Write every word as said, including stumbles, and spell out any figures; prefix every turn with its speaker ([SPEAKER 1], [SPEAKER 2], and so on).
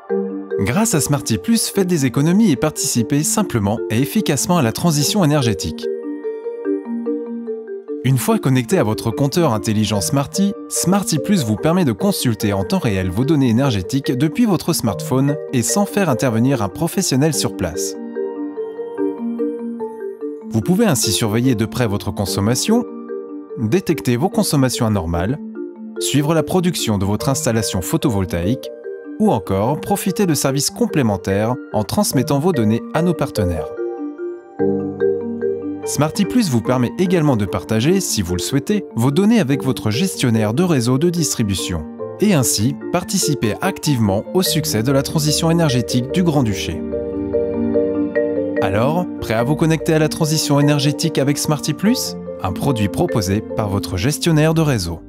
[SPEAKER 1] Grâce à Smarty Plus, faites des économies et participez simplement et efficacement à la transition énergétique. Une fois connecté à votre compteur intelligent Smarty, Smarty Plus vous permet de consulter en temps réel vos données énergétiques depuis votre smartphone et sans faire intervenir un professionnel sur place. Vous pouvez ainsi surveiller de près votre consommation, détecter vos consommations anormales, suivre la production de votre installation photovoltaïque ou encore profiter de services complémentaires en transmettant vos données à nos partenaires. Smarty Plus vous permet également de partager, si vous le souhaitez, vos données avec votre gestionnaire de réseau de distribution et ainsi participer activement au succès de la transition énergétique du Grand-Duché. Alors, prêt à vous connecter à la transition énergétique avec Smarty Plus ? Un produit proposé par votre gestionnaire de réseau.